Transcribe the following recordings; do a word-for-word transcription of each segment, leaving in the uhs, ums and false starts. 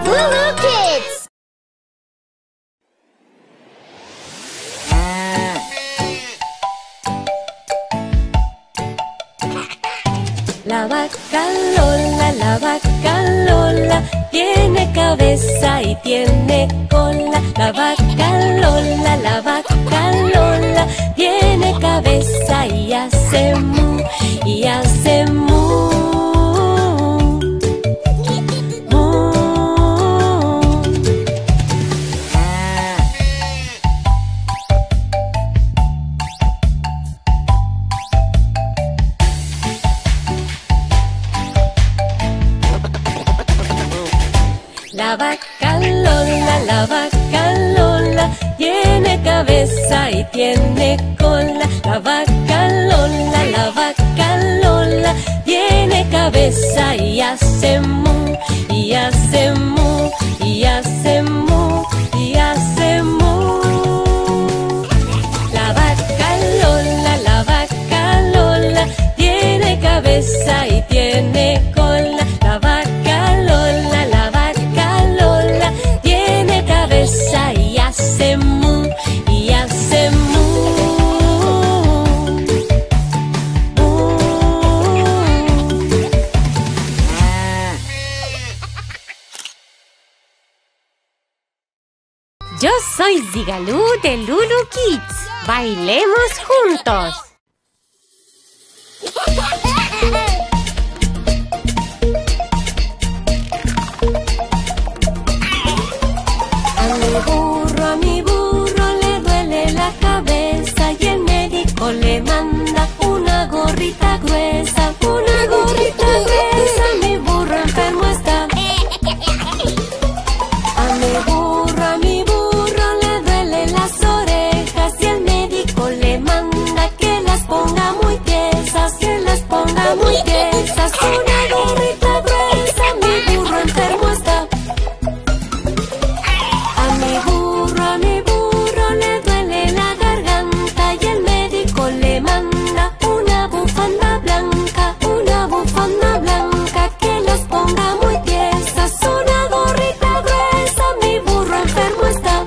Lulu Kids. La vaca Lola, la vaca Lola, tiene cabeza y tiene cola. La vaca Lola, la vaca Lola, tiene cabeza y hace mu, y hace mu. La vaca Lola, la vaca Lola, tiene cabeza y tiene cola. La vaca Lola, la vaca Lola, tiene cabeza y hace mu, y hace mu, y hace mu, y hace mu. La vaca Lola, la vaca Lola, tiene cabeza y tiene cola. La vaca Lola, la vaca Lola, tiene cabeza y hace mu, y hace mu. Yo soy Zigalú de Lulu Kids. ¡Bailemos juntos! A mi burro, a mi burro le duele la cabeza y el médico le manda una gorrita gruesa, una gorrita gruesa. Mi burro enfermo está. A mi burro, a mi burro le duelen las orejas y el médico le manda que las ponga muy tiesas, que las ponga muy tiesas. Una gorrita gruesa, mi burro enfermo está. A mi burro, a mi burro le duele la garganta y el médico le manda una bufanda blanca, una bufanda blanca que las ponga muy tiesas. Una gorrita gruesa, mi burro enfermo está.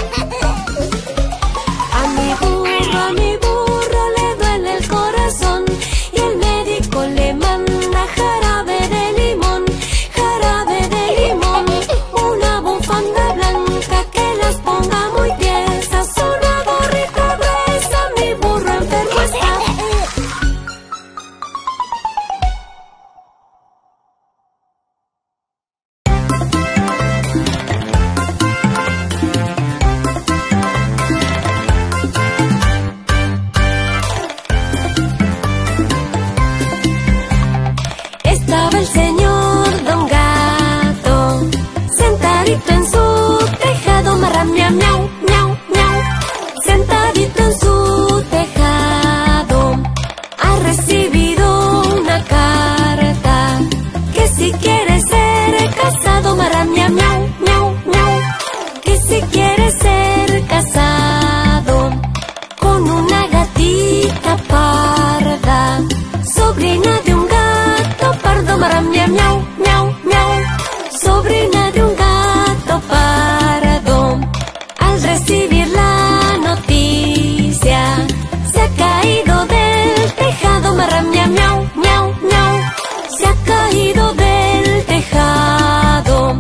A mi burro, a mi burro le duele el corazón y el médico le manda jarabe de limón, jarabe de limón. Una bufanda blanca que las ponga muy tiesas. Una gorrita gruesa, mi burro enfermo está. Estaba el señor Don Gato sentadito en su tejado, marra miau, miau, miau, miau. Sentadito en su tejado ha recibido una carta que si quiere ser casado, marra miau, miau, miau, miau. Que si quiere ser casado con una gatita parda, sobrina de un gato pardo, marra miau, miau, miau, miau. Sobrina de un gato pardo, al recibir la noticia, se ha caído del tejado, marra miau, miau, miau, miau. Se ha caído del tejado.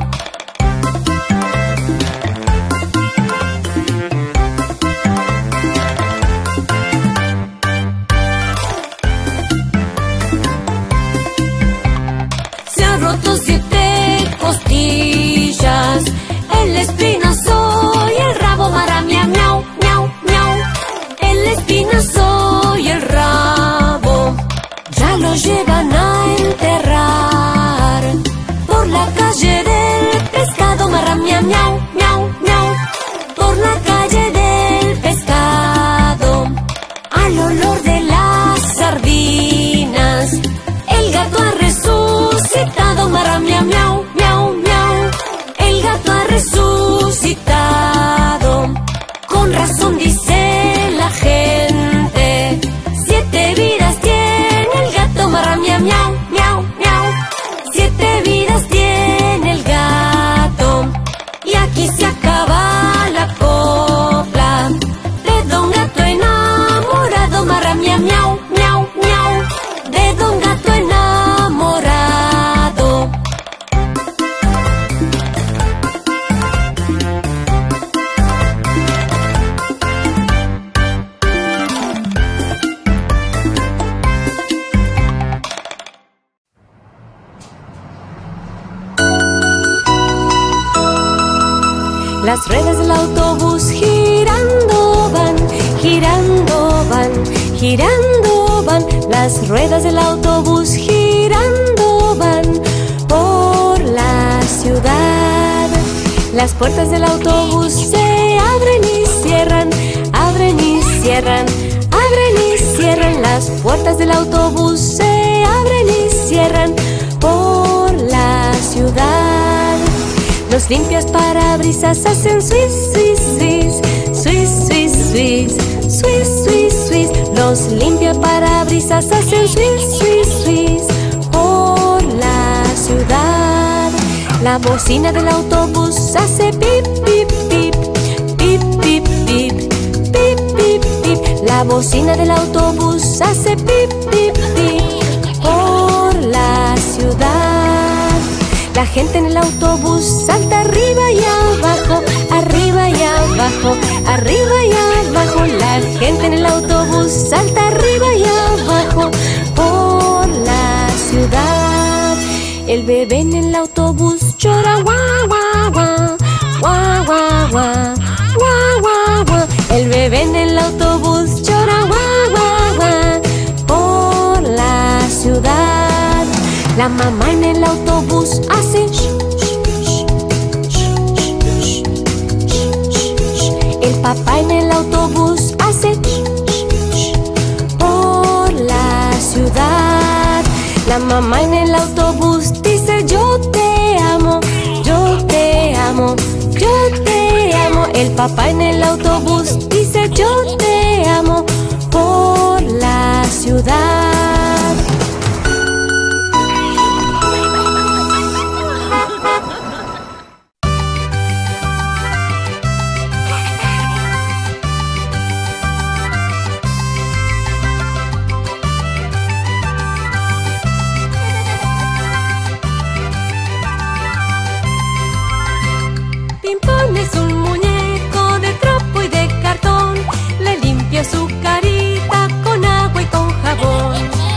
Se ha roto siete costillas, el espinazo y el rabo, marra miau, miau, miau, miau. El espinazo y el rabo ya lo llevan a enterrar por la calle del pescado, marra miau, miau, miau, miau. Por la calle del pescado, al olor de las sardinas, el gato ha resucitado, marra miau, miau, miau, miau. El gato ha resucitado. Las ruedas del autobús girando van, girando van, girando van. Las ruedas del autobús girando van por la ciudad. Las puertas del autobús se abren y cierran, abren y cierran, abren y cierran. Las puertas del autobús se abren y cierran por la ciudad. Los limpias parabrisas hacen swiss, swiss, swiss, swiss, swiss, swiss, swiss, swiss, swiss. Los limpias parabrisas hacen swiss, swiss, swiss por la ciudad. La bocina del autobús hace pip, pip, pip, pip, pip, pip, pip, pip, pip. La bocina del autobús hace pip, pip, pip por la ciudad. La gente en el autobús salta arriba y abajo, arriba y abajo, arriba y abajo. La gente en el autobús salta arriba y abajo por la ciudad. El bebé en el autobús llora guau, guau, guau, guau, guau, guau, guau, guau, guau. El bebé en el autobús llora guau, guau, guau por la ciudad. La mamá en el autobús hace shh, shh, shh, shh, shh, shh, shh. El papá en el autobús hace shh, shh, shh, por la ciudad. La mamá en el autobús dice yo te amo, yo te amo, yo te amo. El papá en el autobús dice yo te amo por la ciudad. Es un muñeco de trapo y de cartón. Le limpio su carita con agua y con jabón.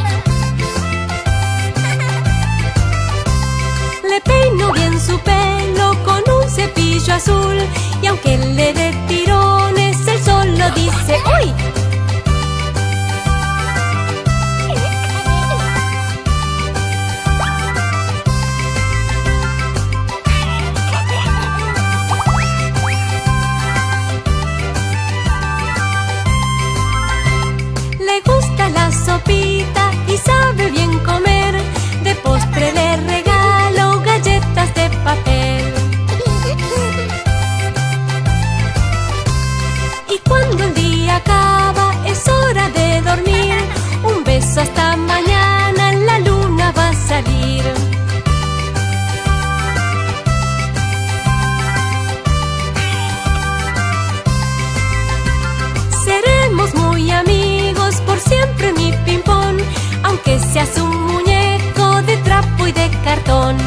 Le peino bien su pelo con un cepillo azul. Y aunque le dé tirones, él solo dice ¡uy! Sopita y sabe bien comer. De postre le regalo galletas de papel. Y cuando el día acaba es hora de dormir. Un beso hasta mañana, la luna va a salir. Seremos muy amigos por siempre, mi Pimpón, aunque seas un muñeco de trapo y de cartón.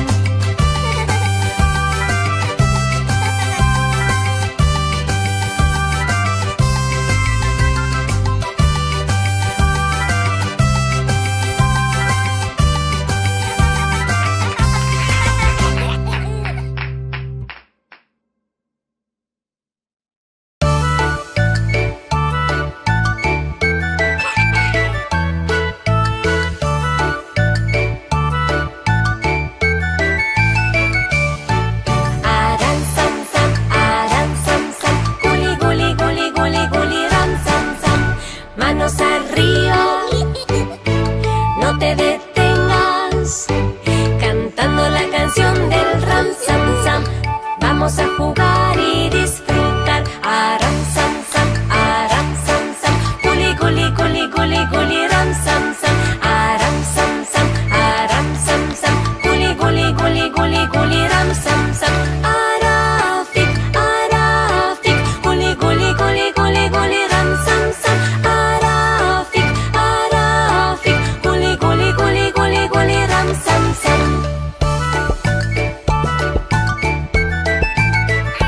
Vamos a jugar y disfrutar. Aram, sam, sam, aram, sam, sam. Guli, guli, guli, guli, guli, ram, sam, sam. Aram, sam, sam, aram, sam, sam. Guli, guli, guli, guli, guli, ram, sam, sam. Arafik, arafik. Guli, guli, guli, guli, guli, ram, sam, sam. Arafik, arafik. Guli, guli, guli, guli, guli, ram, sam, sam.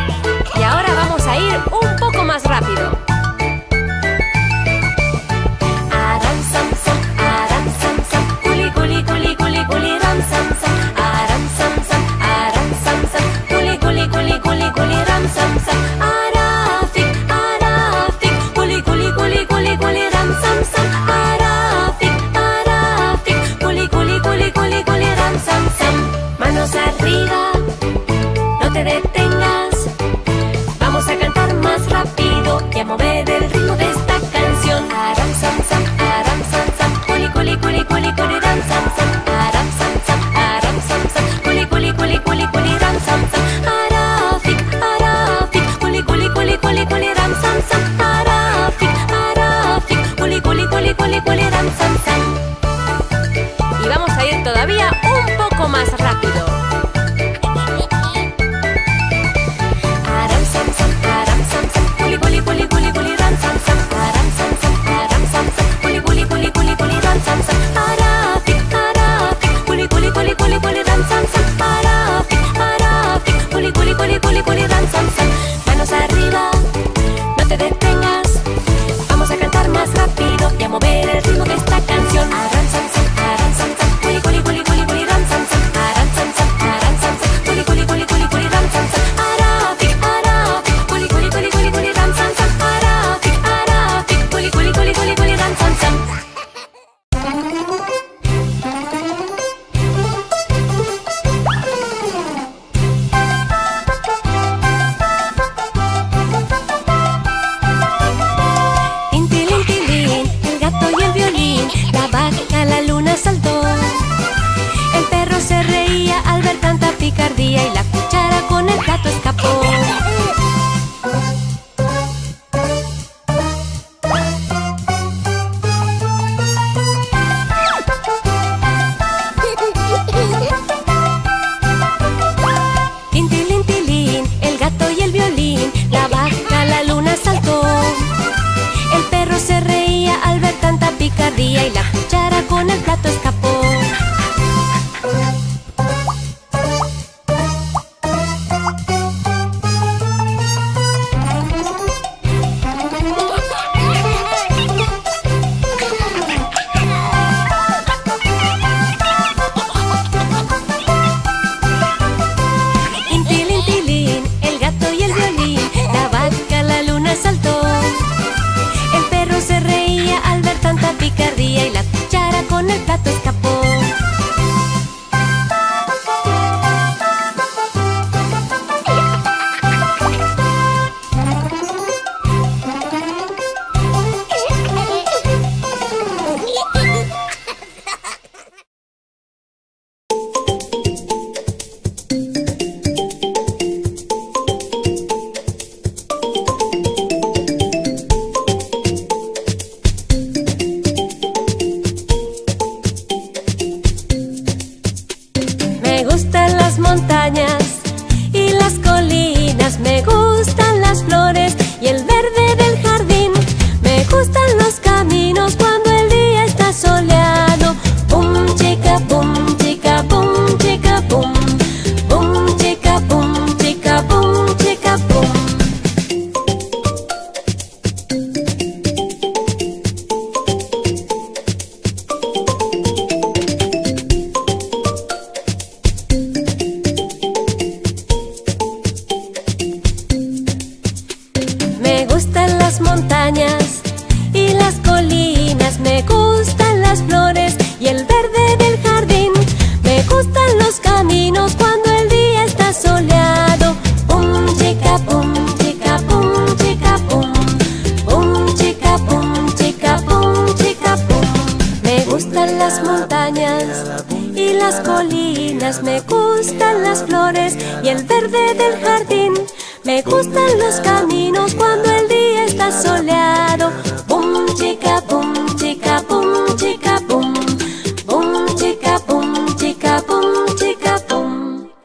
y el verde del jardín. Me gustan los caminos cuando el día está soleado. Bum, chica, bum, chica, bum, chica, bum. Bum, chica, bum, chica, bum, chica, bum.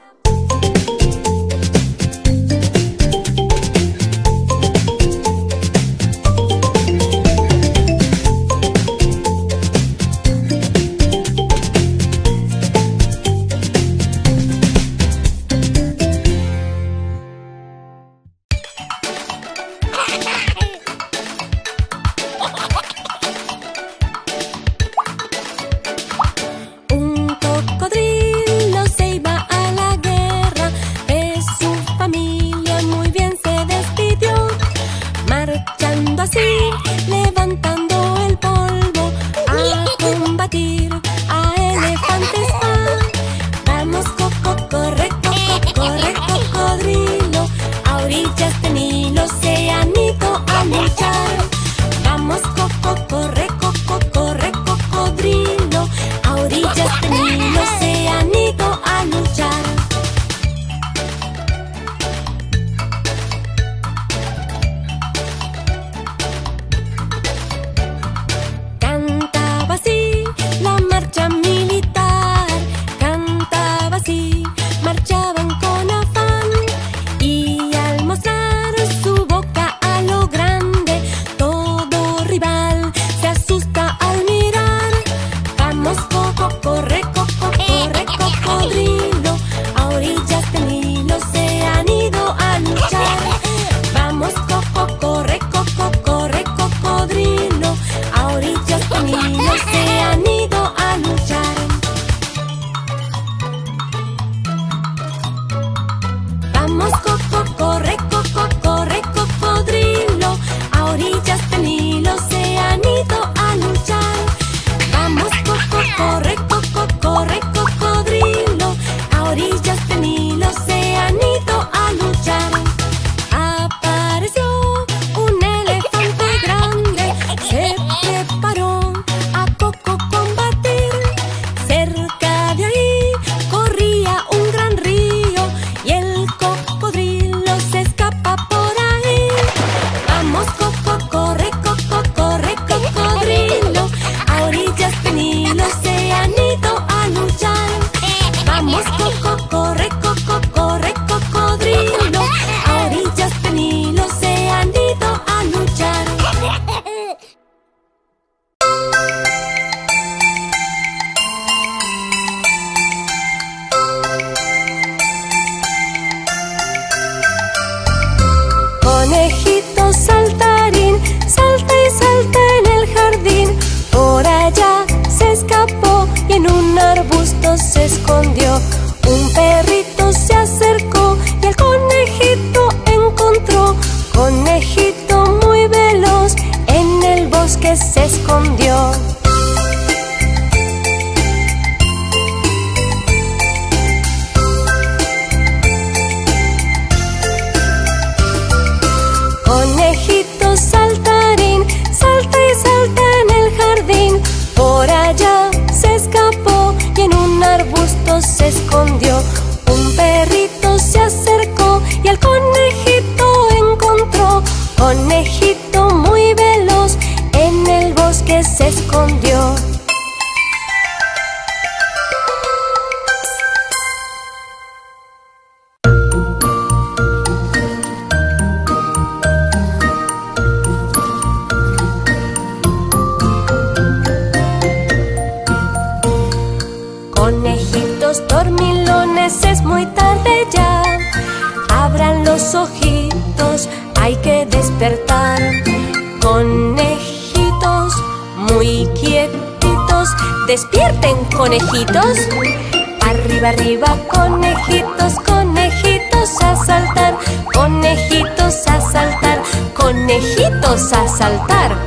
¡Despierten, conejitos! Arriba, arriba, conejitos, conejitos a saltar. Conejitos a saltar, conejitos a saltar.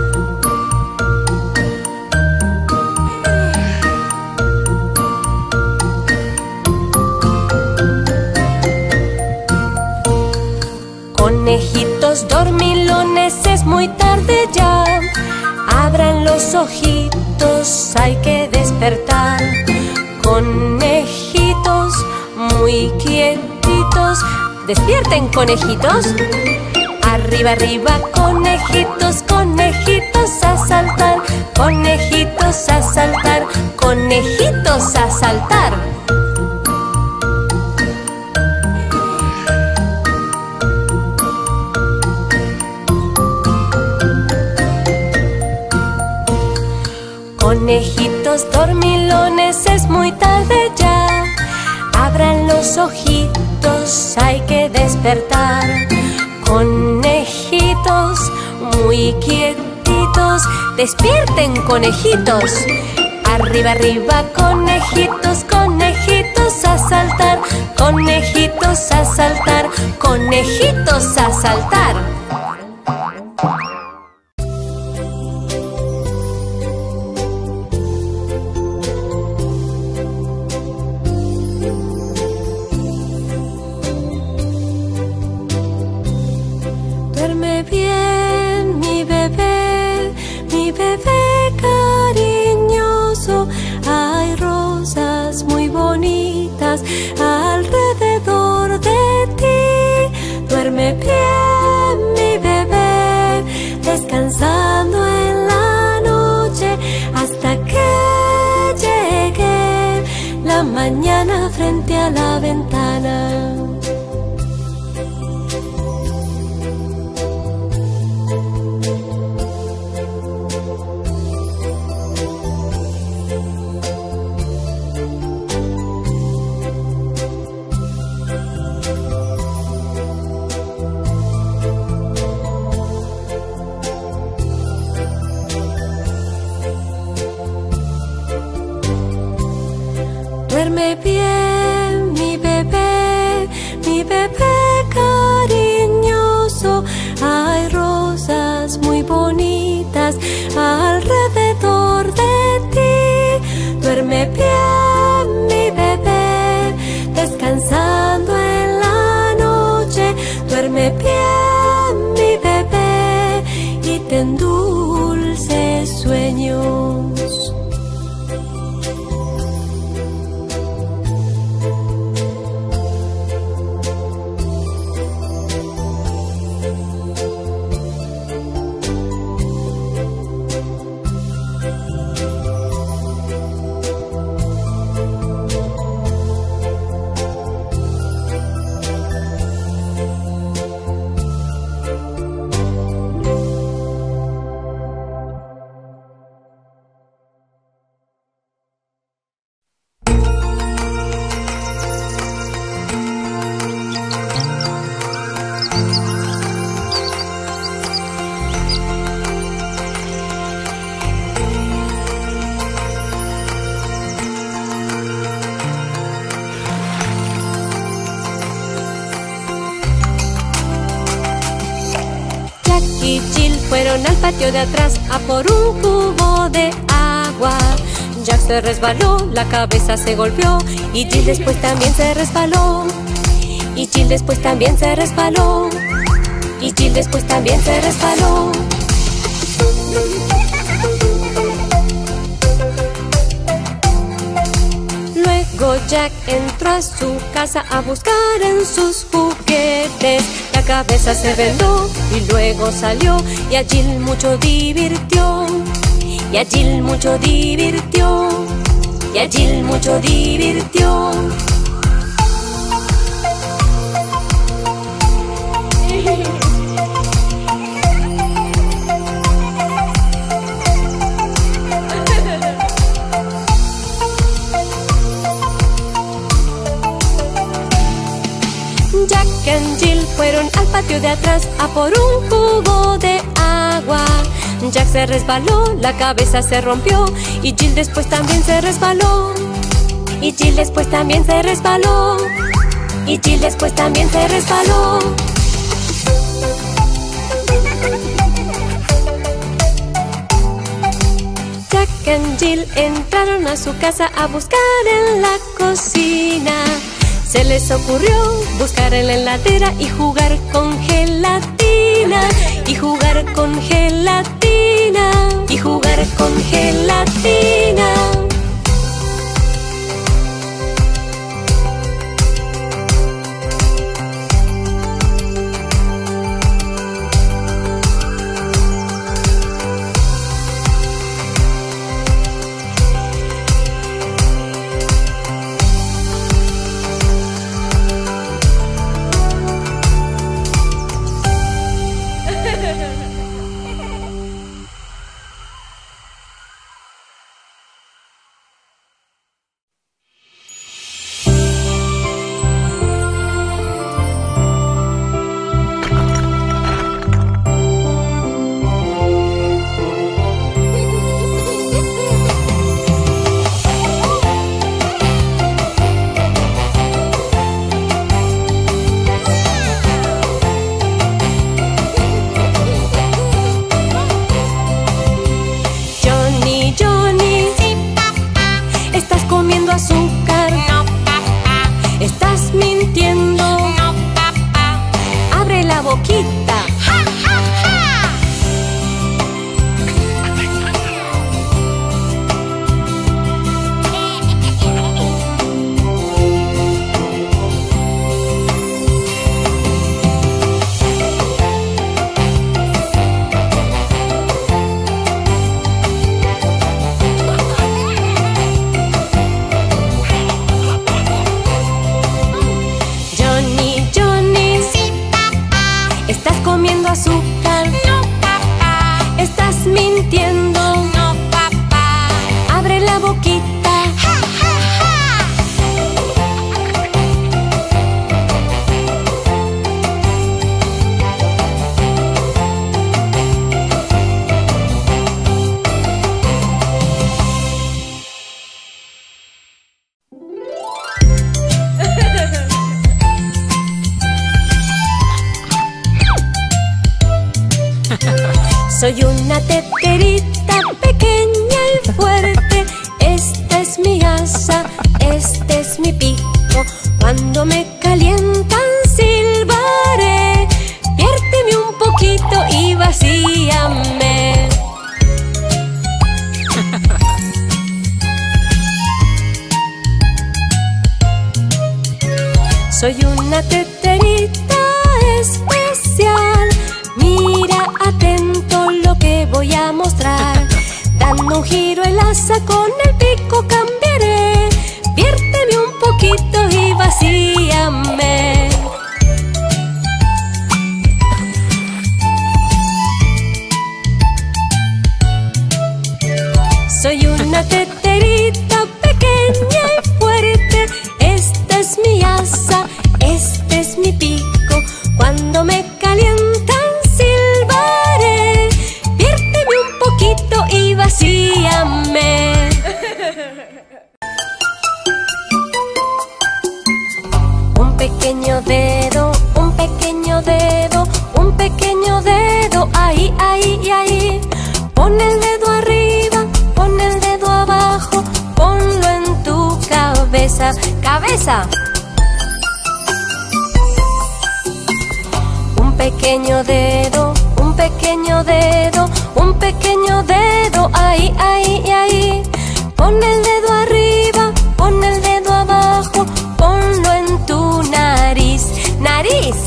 Conejitos dormilones, es muy tarde ya. Abran los ojitos, hay que despertar. Conejitos muy quietitos. Despierten, conejitos. Arriba, arriba, conejitos, conejitos a saltar. Conejitos a saltar, conejitos a saltar. Conejitos dormilones, es muy tarde ya. Abran los ojitos, hay que despertar. Conejitos muy quietitos, despierten, conejitos. Arriba, arriba, conejitos, conejitos a saltar. Conejitos a saltar, conejitos a saltar. Duerme bien, mi bebé, mi bebé cariñoso. Hay rosas muy bonitas alrededor de ti. Duerme bien, mi bebé, descansando en la noche hasta que llegue la mañana frente a la ventana. Duerme bien, mi bebé, mi bebé cariñoso. Hay rosas muy bonitas alrededor de ti. Duerme bien, mi bebé, descansando en la noche. Duerme bien, mi bebé, y ten dulces sueños. y Jill fueron al patio de atrás a por un cubo de agua. Jack se resbaló, la cabeza se golpeó y Jill después también se resbaló. Y Jill después también se resbaló. Y Jill después también se resbaló. Luego Jack entró a su casa a buscar en sus juguetes. La cabeza se vendó y luego salió y a Jill mucho divirtió. Y a Jill mucho divirtió. Y a Jill mucho divirtió. Jack y Jill fueron al patio de atrás a por un cubo de agua. Jack se resbaló, la cabeza se rompió y Jill después también se resbaló. Y Jill después también se resbaló. Y Jill después también se resbaló. Jack y Jill entraron a su casa a buscar en la cocina. Se les ocurrió buscar en la heladera y jugar con gelatina. Y jugar con gelatina. Y jugar con gelatina. Soy una teterita pequeña y fuerte. Esta es mi asa, este es mi pico. Cuando me calientan silbaré. Viérteme un poquito y vacíame. Soy una teterita especial. Mira atento lo que voy a mostrar. Dando un giro el asa con el pico cambiaré. Viérteme un poquito y vacíame. Soy una teterita pequeña y fuerte. Esta es mi asa, este es mi pico. Cuando me calientan silbaré. Viérteme un poquito y vacíame. Un pequeño dedo, un pequeño dedo, un pequeño dedo, ahí, ahí y ahí. Pon el dedo arriba, pon el dedo abajo, ponlo en tu cabeza, cabeza. Un pequeño dedo, un pequeño dedo, un pequeño dedo, ahí, ahí y ahí. Pon el dedo arriba, pon el dedo abajo, ponlo en tu nariz, nariz.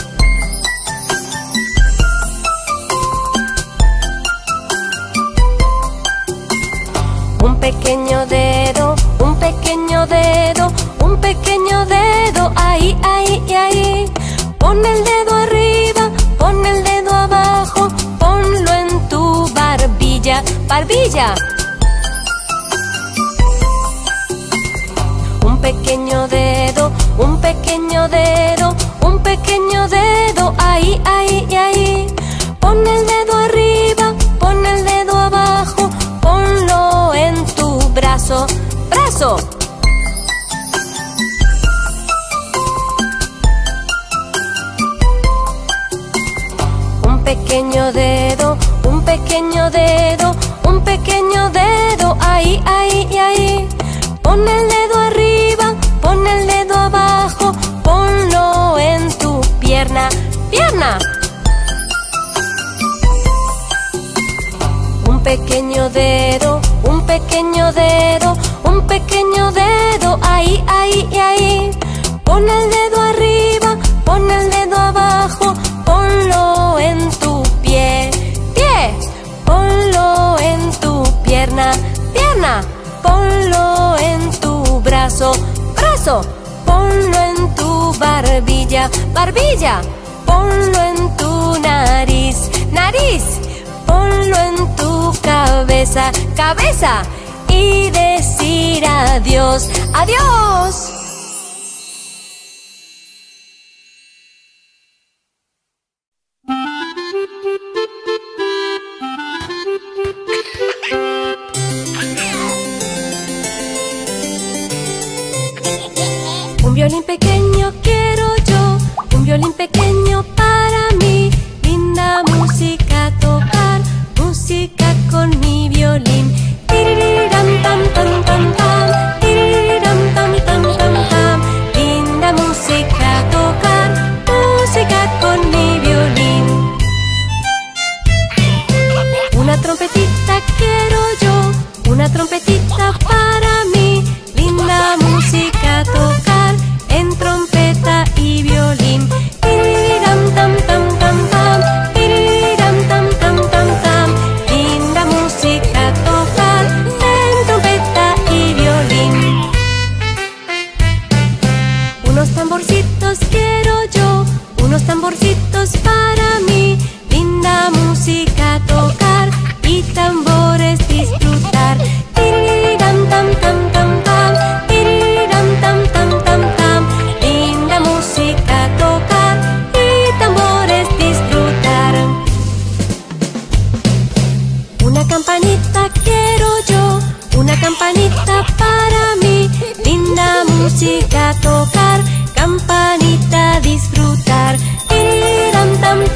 Un pequeño dedo, un pequeño dedo, un pequeño dedo, ahí, ahí y ahí. Pon el dedo arriba, pon el dedo abajo, ponlo en tu barbilla, barbilla. Un pequeño dedo, un pequeño dedo, un pequeño dedo, ahí, ahí y ahí. Pon el dedo arriba, pon el dedo abajo, ponlo en tu brazo, brazo. Un pequeño dedo, un pequeño dedo, un pequeño dedo, ahí, ahí y ahí. Pon el dedo arriba, pon el dedo abajo, ponlo en tu pierna, pierna. Un pequeño dedo, un pequeño dedo, un pequeño dedo, ahí, ahí y ahí. Pon el dedo arriba, pon el dedo abajo, ponlo en tu pie, pie. Ponlo en tu pierna, pierna. Ponlo en tu brazo, brazo. Ponlo en tu barbilla, barbilla. Ponlo en tu nariz, nariz. Ponlo en tu cabeza, cabeza. Y decir adiós, adiós. Un violín pequeño quiero yo, un violín pequeño para mí. Linda música tocar, música con mi violín. Tiriram tam tam tam tam, tiriram tam tam tam tam. Linda música tocar, música con mi violín. Una trompetita quiero yo, una trompetita para mí. Linda música tocar en trompeta y violín. Tiriram tam tam tam tam, tiriram tam tam tam tam. Linda música tocar en trompeta y violín. Unos tamborcitos quiero yo, unos tamborcitos para mí. Linda música tocar y tambores disfrutar. Tiriram tam tam tam tam, tiriram tam tam tam tam. Linda música tocar y tambores disfrutar. Una campanita quiero yo, una campanita para mí. Linda música tocar, campanita disfrutar. Tiriram tam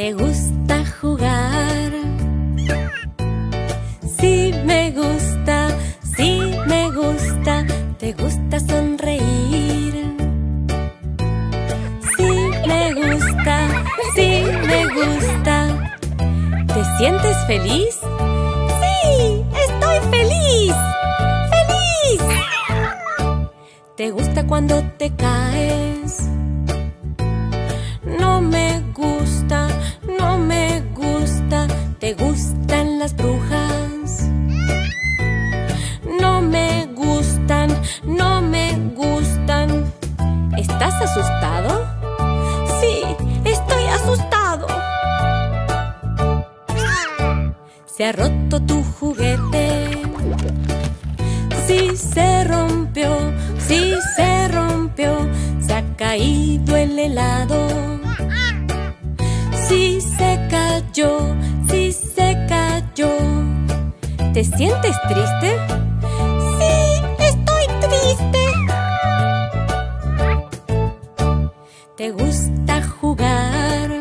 ¿Te gusta jugar? Sí me gusta, sí me gusta. ¿Te gusta sonreír? Sí me gusta, sí me gusta. ¿Te sientes feliz? ¡Sí! ¡Estoy feliz! ¡Feliz! ¿Te gusta cuando te caes? No me gusta, no me gusta. ¿Te gustan las brujas? No me gustan, no me gustan. ¿Estás asustado? Sí, estoy asustado. ¿Se ha roto tu juguete? Sí, se rompió, sí, se rompió. ¿Se ha caído el helado? Sí, se cayó, sí, se cayó. ¿Te sientes triste? Sí, estoy triste. ¿Te gusta jugar?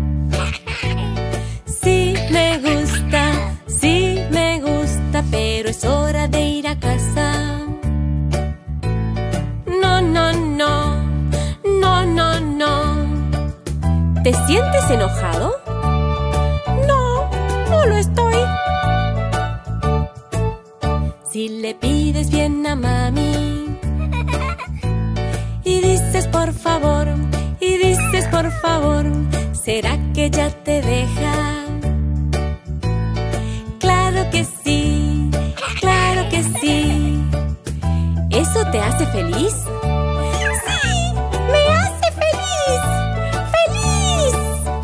Sí, me gusta, sí, me gusta. Pero es hora de ir a casa. No, no, no, no, no, no. ¿Te sientes enojado? No, no lo estoy. Si le pides bien a mami y dices por favor, y dices por favor, ¿será que ya te deja? Claro que sí, claro que sí. ¿Eso te hace feliz? ¡Sí! ¡Me hace feliz! ¡Feliz!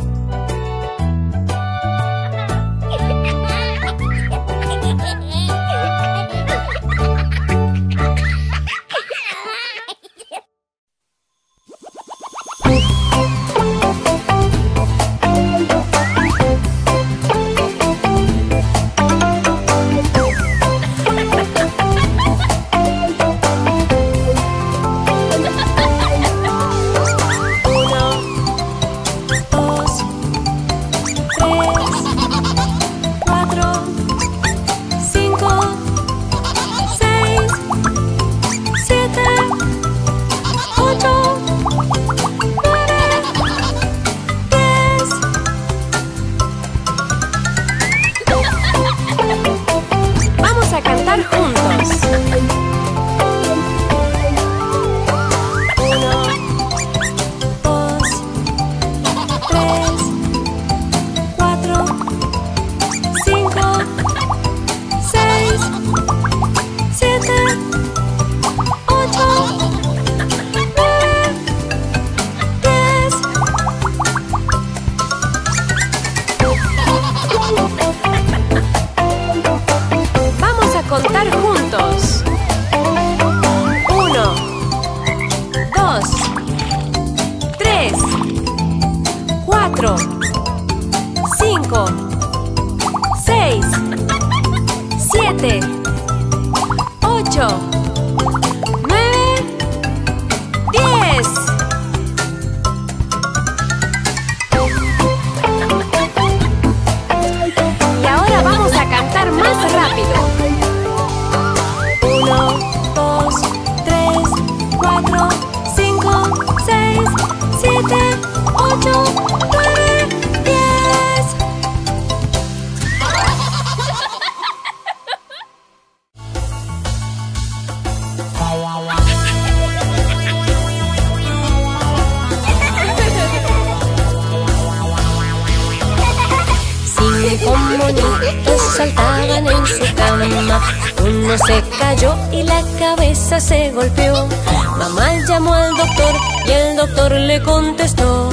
Saltaban en su cama. Uno se cayó y la cabeza se golpeó. Mamá llamó al doctor y el doctor le contestó: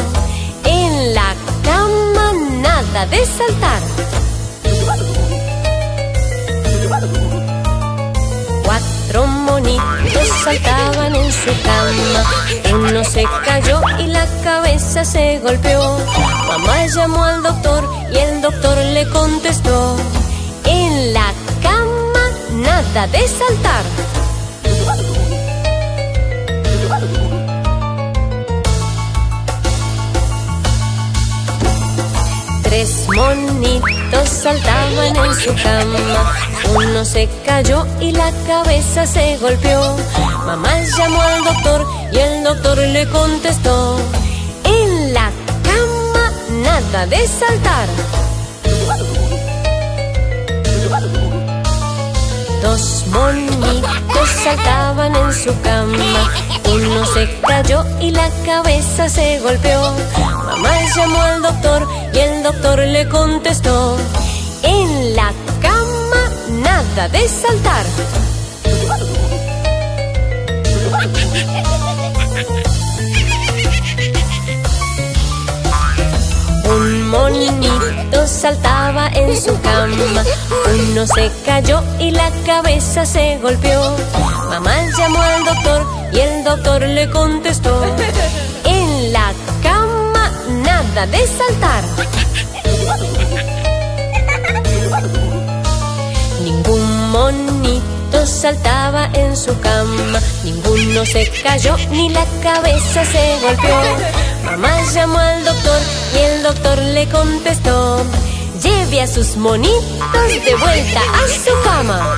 en la cama nada de saltar. Cuatro monitos saltaban en su cama. Uno se cayó y la cabeza se golpeó. Mamá llamó al doctor y el doctor le contestó: en la cama nada de saltar. monitos saltaban en su cama. Uno se cayó y la cabeza se golpeó. Mamá llamó al doctor y el doctor le contestó: en la cama nada de saltar. Dos monitos saltaban en su cama. Uno se cayó y la cabeza se golpeó. Mamá llamó al doctor y el doctor le contestó: en la cama nada de saltar. Un monito saltaba en su cama. Uno se cayó y la cabeza se golpeó. Mamá llamó al doctor y el doctor le contestó: en la cama nada de saltar. Ningún monito saltaba en su cama. Ninguno se cayó ni la cabeza se golpeó. Mamá llamó al doctor y el doctor le contestó: lleve a sus monitos de vuelta a su cama.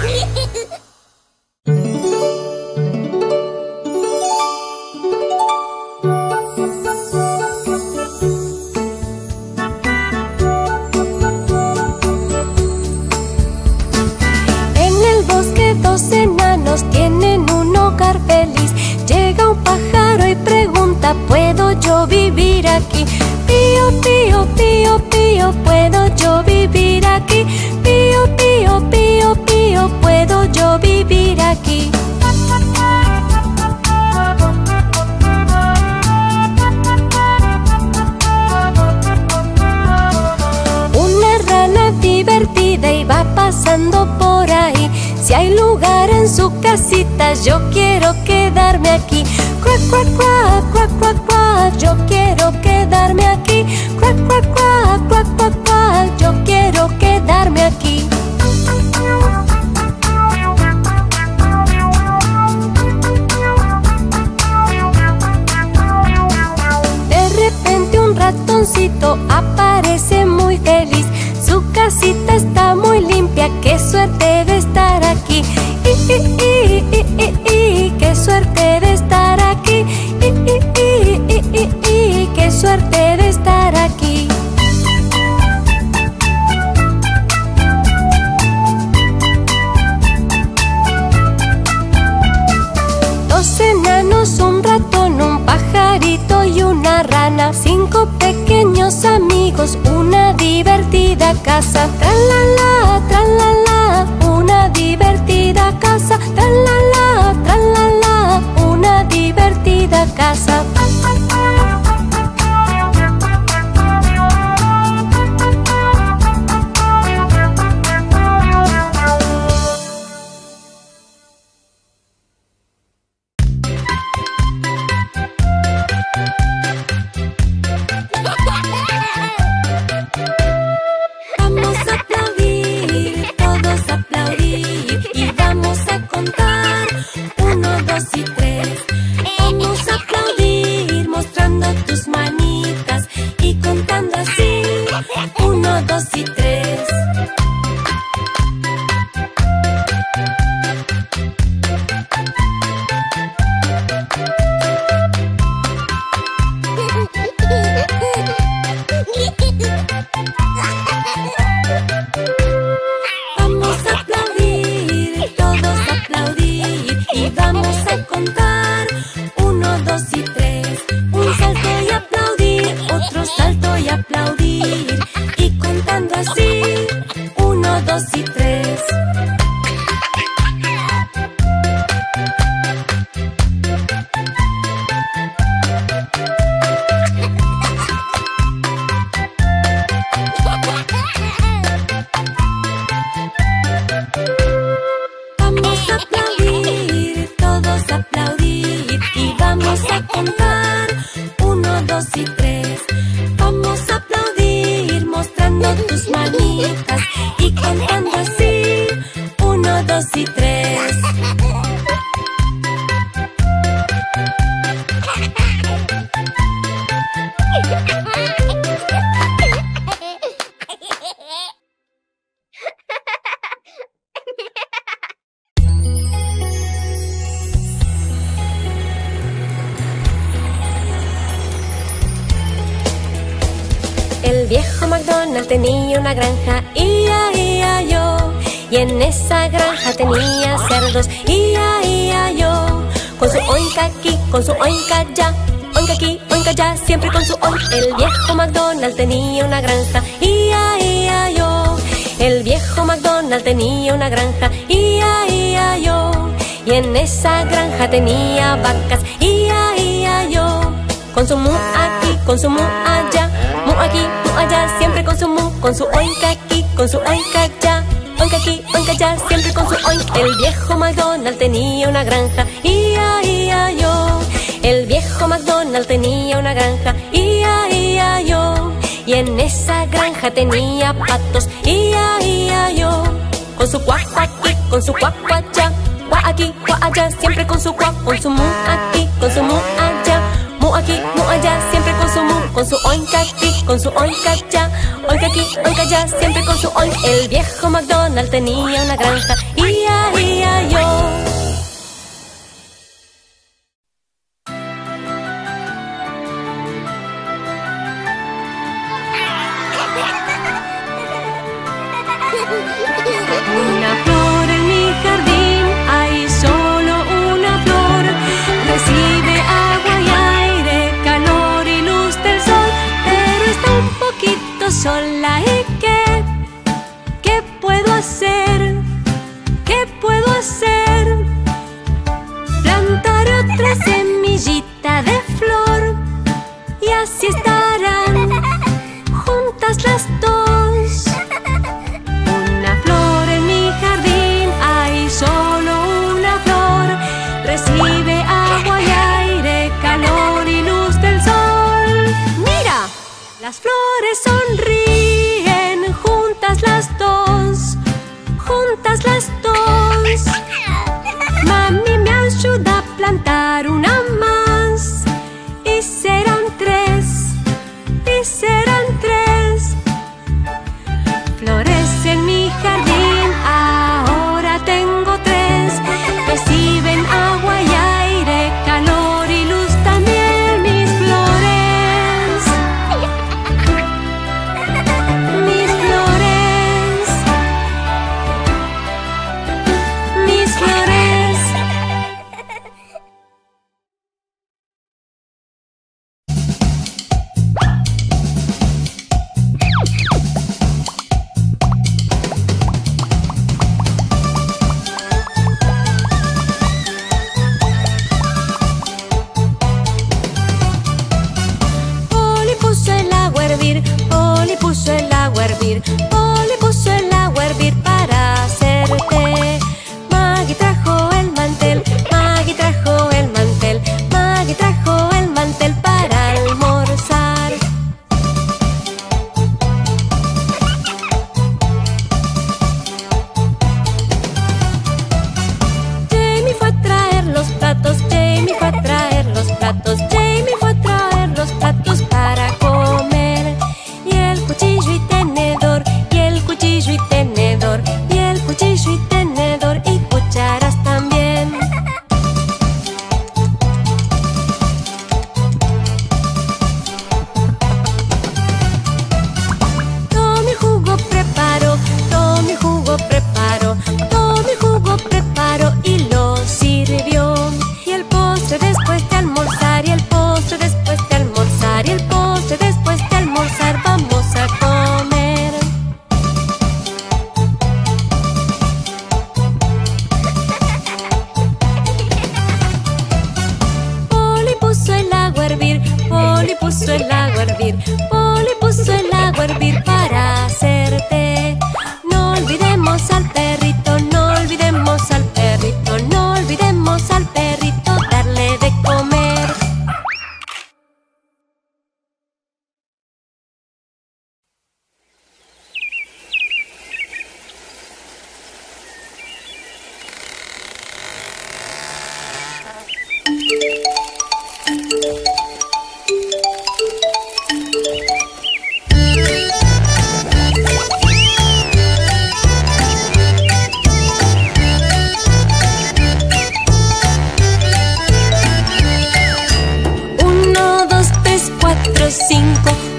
En el bosque dos enanos tienen un hogar feliz. Llega un pájaro y pregunta: ¿puedo yo vivir aquí? Pío, pío, pío, pío, ¿puedo yo vivir aquí? Pío, pío, pío, pío, ¿puedo yo vivir aquí? Una rana divertida iba pasando por ahí. Si hay lugar en su casita, yo quiero quedarme aquí. Cuac, cuac, cuac, cuac, cuac, cuac, yo quiero quedarme aquí. Cuac, cuac, cuac, cuac, cuac, cuac, yo quiero quedarme aquí. De repente un ratoncito aparece muy feliz. Su casita está muy limpia, qué suerte de estar aquí. I, i, i, i, i, i, qué suerte de estar aquí. I, i, i, i, i, i, qué suerte de estar aquí. Dos enanos, un ratón, un pajarito y una rana. Cinco pequeños amigos, una divertida casa. Tra-la-la, tra-la-la, una divertida casa. Tra-la-la, tra-la-la, una divertida casa. Vamos a aplaudir, todos aplaudir, y vamos a contar uno, dos y tres. Vamos a aplaudir mostrando tus manitas y contando así uno, dos y tres. Vamos a aplaudir, todos aplaudir, y vamos a contar uno, dos y tres. Un salto y aplaudir, otro salto y aplaudir, y contando así uno, dos y tres. Vamos a aplaudir, todos aplaudir, y vamos a contar uno, dos y tres. Vamos a aplaudir mostrando tus manitas y contando así uno, dos y tres. El viejo MacDonald tenía una granja, ia, ia, yo. Y en esa granja tenía cerdos, ia, ia, yo. Con su oinka aquí, con su oinka allá, oinka aquí, oinka allá, siempre con su oink. El viejo MacDonald tenía una granja, ia, ia, yo. El viejo MacDonald tenía una granja, ia, ia, yo. Y en esa granja tenía vacas, ia, ia, yo. Con su mu aquí, con su mu allá, mu aquí, mu allá, siempre con su mu. Con su oinka aquí, con su oinka allá, oinka aquí, oinka allá, siempre con su oink. El viejo MacDonald tenía una granja, ia, ia, yo. El viejo MacDonald tenía una granja, ia, ia, yo. Y en esa granja tenía patos, ia, ia, yo. Con su cuac aquí, con su cuac allá, cuac aquí, cuac allá, siempre con su cuac. Con su mu aquí, con su mu allá, mu aquí, mu allá, siempre con su mu. Con su oinka aquí, con su oinka allá, oinka aquí, oinka allá, siempre con su oink. El viejo MacDonald tenía una granja, ia, ia, yo. Una flor en mi jardín, hay solo una flor. Recibe agua y aire, calor y luz del sol, pero está un poquito sola. ¿Y qué? ¿Qué puedo hacer? ¿Qué puedo hacer? Plantaré otra semillita de flor y así estarán juntas las dos. Solo una flor recibe agua y aire, calor y luz del sol. ¡Mira! Las flores sonríen, juntas las dos, juntas las dos. Mami me ayuda a plantar una más y serán tres, y serán tres. Flores en mi jardín, ahora tengo tres. Reciben agua y aire, calor y luz también mis flores. Mis flores. Mis flores. Polly puso el agua a hervir, Polly puso el agua a hervir, Polly puso el agua a hervir para hacer té. Maggie trajo el mantel, Maggie trajo el mantel, Maggie trajo el mantel para almorzar. Jamie fue a traer los platos, Jamie fue a traer los platos, Jamie fue a traer los platos para comer. Y el cuchillo y tenedor, y el cuchillo y tenedor, y el cuchillo y tenedor y cucharas también. Tommy jugo preparó, Tommy jugo preparó, Tommy jugo preparó y lo sirvió. Y el postre después de almorzar, y el postre después de almorzar, y el postre después de almorzar vamos a comer. Polly puso el agua a hervir, Polly puso el agua a hervir, Polly puso el agua a hervir para hacer té. No olvidemos al perrito, no olvidemos al perrito, no olvidemos al perrito darle de comer. Uno, dos, tres, cuatro, cinco.